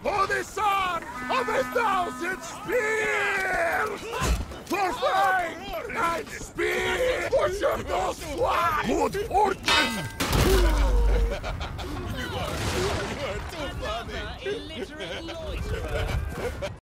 For the son of 1,000 spears! For fang and spear! For Shergo's flag! Good fortune! You are too funny! Illiterate loiterer!